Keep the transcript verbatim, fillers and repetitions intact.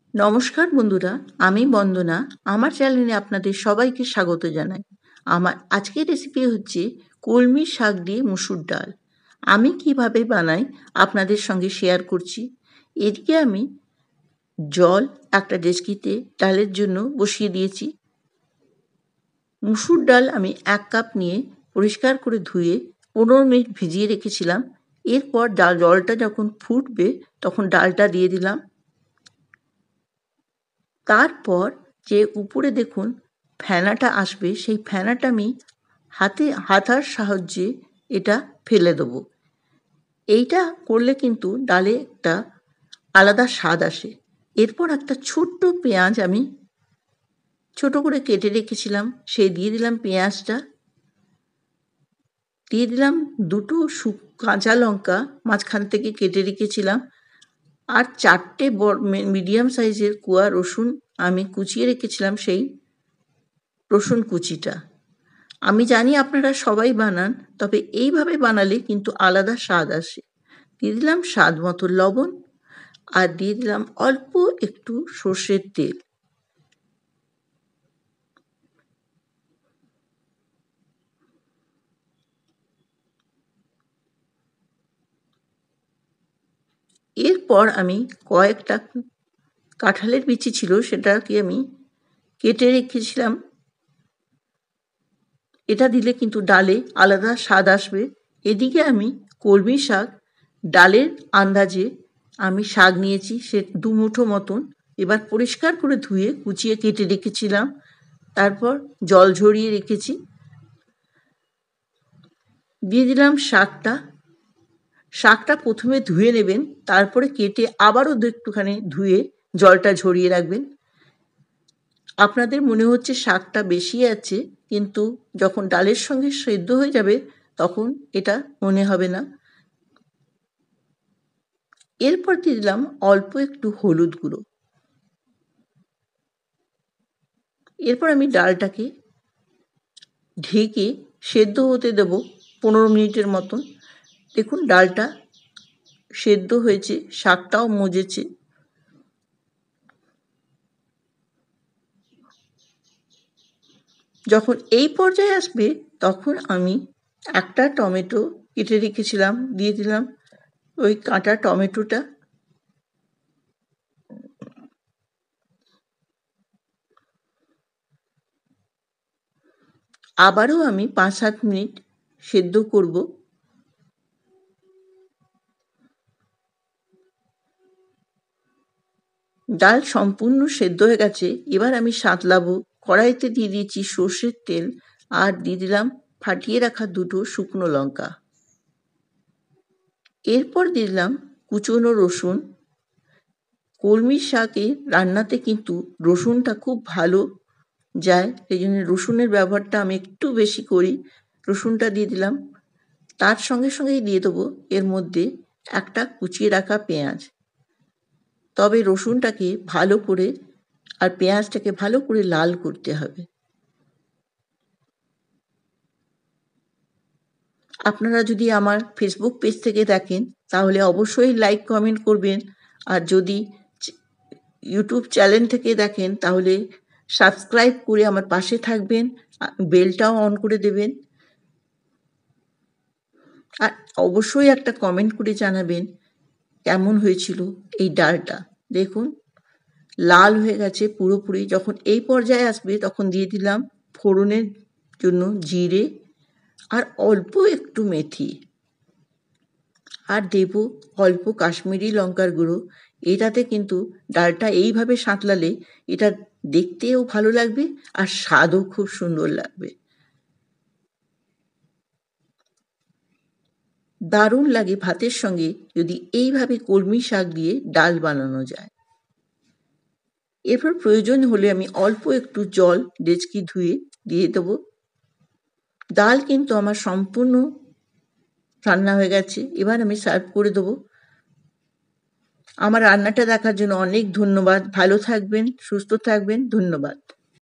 নমস্কার বন্ধুরা, আমি বন্দনা। আমার চ্যানেলে আপনাদের সবাইকে স্বাগত জানাই। আমার আজকের রেসিপি হচ্ছে কলমি শাক দিয়ে মুসুর ডাল। আমি কিভাবে বানাই আপনাদের সঙ্গে শেয়ার করছি। এদিকে আমি জল একটা ডেচকিতে ডালের জন্য বসিয়ে দিয়েছি। মুসুর ডাল আমি এক কাপ নিয়ে পরিষ্কার করে ধুয়ে পনেরো মিনিট ভিজিয়ে রেখেছিলাম। এরপর ডাল জলটা যখন ফুটবে তখন ডালটা দিয়ে দিলাম। তারপর যে উপরে দেখুন ফেনাটা আসবে, সেই ফেনাটা আমি হাতে হাতার সাহায্যে এটা ফেলে দেবো। এইটা করলে কিন্তু ডালে একটা আলাদা স্বাদ আসে। এরপর একটা ছোট্ট পেঁয়াজ আমি ছোট করে কেটে রেখেছিলাম, সেই দিয়ে দিলাম পেঁয়াজটা। দিয়ে দিলাম দুটো শু কাঁচা লঙ্কা মাঝখান থেকে কেটে রেখেছিলাম। আর চারটে বড় মিডিয়াম সাইজের কোয়া রসুন আমি কুচিয়ে রেখেছিলাম, সেই রসুন কুচিটা। আমি জানি আপনারা সবাই বানান, তবে এইভাবে বানালে কিন্তু আলাদা স্বাদ আসে। দিয়ে দিলাম স্বাদ মতো লবণ আর দিয়ে দিলাম অল্প একটু সর্ষের তেল। এরপর আমি কয়েকটা কাঁঠালের বিচি ছিল, সেটাকে আমি কেটে রেখেছিলাম। এটা দিলে কিন্তু ডালে আলাদা স্বাদ আসবে। এদিকে আমি কলমি শাক ডালের আন্দাজে আমি শাক নিয়েছি, সে দু মুঠো মতন। এবার পরিষ্কার করে ধুয়ে কুচিয়ে কেটে রেখেছিলাম। তারপর জল ঝরিয়ে রেখেছি। দিয়ে দিলাম শাকটা। শাকটা প্রথমে ধুয়ে নেবেন, তারপরে কেটে আবারও দু একটুখানি ধুয়ে জলটা ঝরিয়ে রাখবেন। আপনাদের মনে হচ্ছে শাকটা বেশি আছে, কিন্তু যখন ডালের সঙ্গে সেদ্ধ হয়ে যাবে তখন এটা মনে হবে না। এরপর দিয়ে দিলাম অল্প একটু হলুদ গুঁড়ো। এরপর আমি ডালটাকে ঢেকে সেদ্ধ হতে দেব পনেরো মিনিটের মতন। দেখুন ডালটা সেদ্ধ হয়েছে, শাকটাও মজেছে। যখন এই পর্যায়ে আসবে তখন আমি একটা টমেটো কেটে রেখেছিলাম, দিয়ে দিলাম ওই কাঁটা টমেটোটা। আবারও আমি পাঁচ সাত মিনিট সেদ্ধ করব। ডাল সম্পূর্ণ সেদ্ধ হয়ে গেছে। এবার আমি সাঁতলাবো। কড়াইতে দিয়ে দিয়েছি সর্ষের তেল আর দিয়ে দিলাম ফাটিয়ে রাখা দুটো শুকনো লঙ্কা। এরপর দিলাম কুচনো রসুন। কলমি শাকে রান্নাতে কিন্তু রসুনটা খুব ভালো যায়, এই জন্য রসুনের ব্যবহারটা আমি একটু বেশি করি। রসুনটা দিয়ে দিলাম। তার সঙ্গে সঙ্গেই দিয়ে দেবো এর মধ্যে একটা কুচিয়ে রাখা পেঁয়াজ। তবে রসুনটাকে ভালো করে আর পেঁয়াজটাকে ভালো করে লাল করতে হবে। আপনারা যদি আমার ফেসবুক পেজ থেকে দেখেন তাহলে অবশ্যই লাইক কমেন্ট করবেন, আর যদি ইউটিউব চ্যানেল থেকে দেখেন তাহলে সাবস্ক্রাইব করে আমার পাশে থাকবেন, বেলটাও অন করে দেবেন। আর অবশ্যই একটা কমেন্ট করে জানাবেন কেমন হয়েছিল এই ডালটা। দেখুন লাল হয়ে গেছে পুরোপুরি। যখন এই পর্যায়ে আসবে তখন দিয়ে দিলাম ফোড়নের জন্য জিরে আর অল্প একটু মেথি, আর দেব অল্প কাশ্মীরি লঙ্কার গুঁড়ো। এটাতে কিন্তু ডালটা এইভাবে সাঁতলালে এটা দেখতেও ভালো লাগবে আর স্বাদও খুব সুন্দর লাগবে। দারুণ লাগে ভাতের সঙ্গে যদি এইভাবে কলমি শাক দিয়ে ডাল বানানো যায়। এরপর প্রয়োজন হলে আমি অল্প একটু জল ডেচকি ধুয়ে দিয়ে দেবো। ডাল কিন্তু আমার সম্পূর্ণ রান্না হয়ে গেছে। এবার আমি সার্ভ করে দেবো। আমার রান্নাটা দেখার জন্য অনেক ধন্যবাদ। ভালো থাকবেন, সুস্থ থাকবেন। ধন্যবাদ।